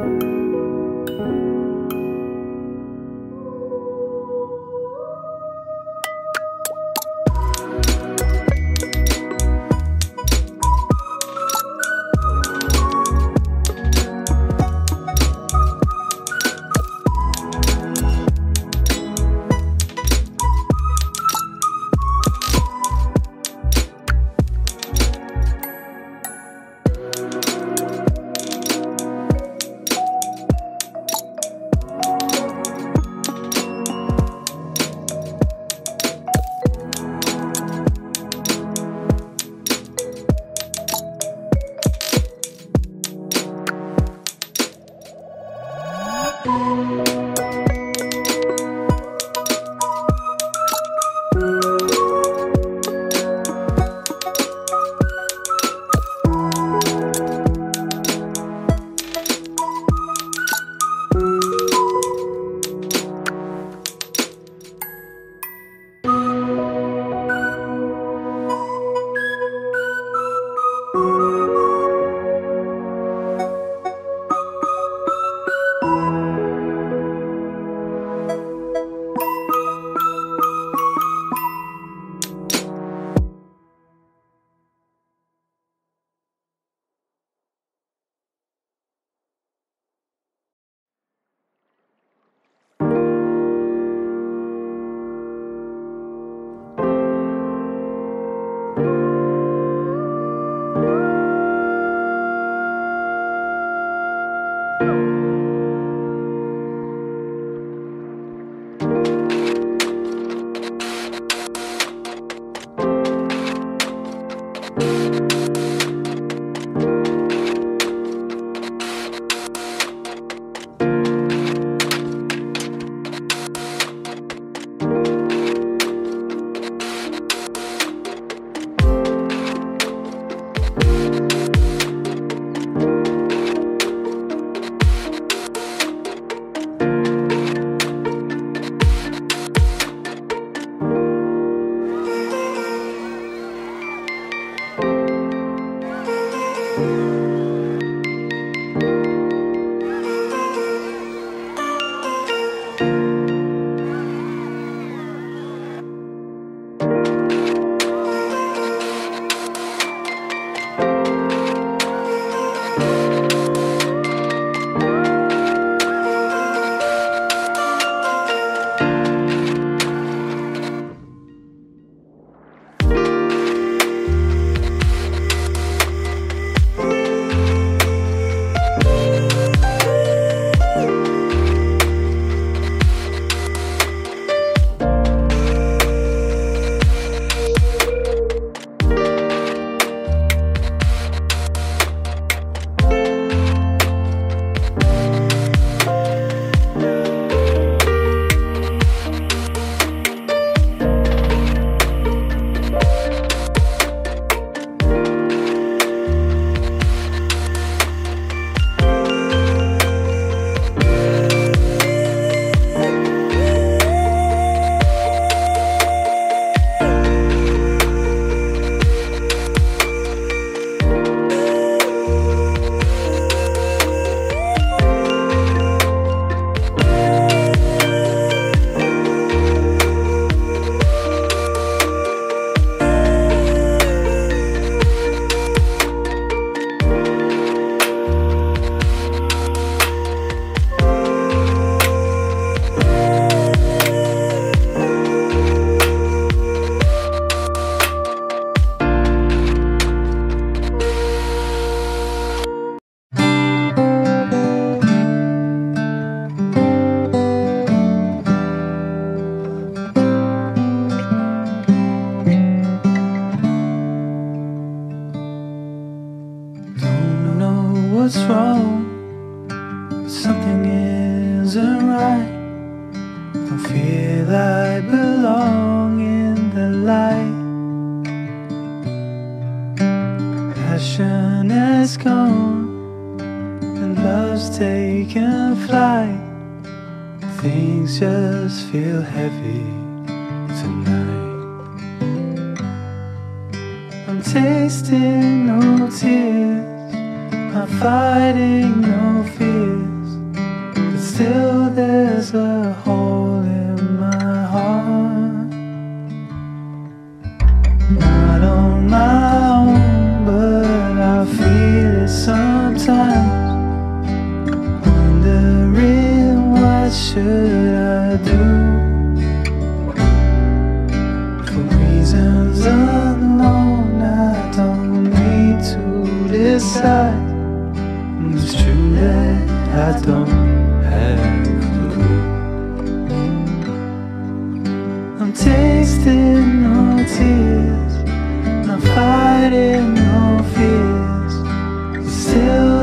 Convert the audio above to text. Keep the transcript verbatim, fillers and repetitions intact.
what's wrong, but something isn't right. Don't feel I belong in the light. Passion has gone and love's taken flight. Things just feel heavy tonight. I'm tasting no tears, I'm fighting no fears. still there's a hole in my heart. Not on my own, but I feel it sometimes, wondering what should I do. For reasons unknown, I don't need to decide. It's true that I don't have a clue. I'm tasting no tears, not fighting no fears. Still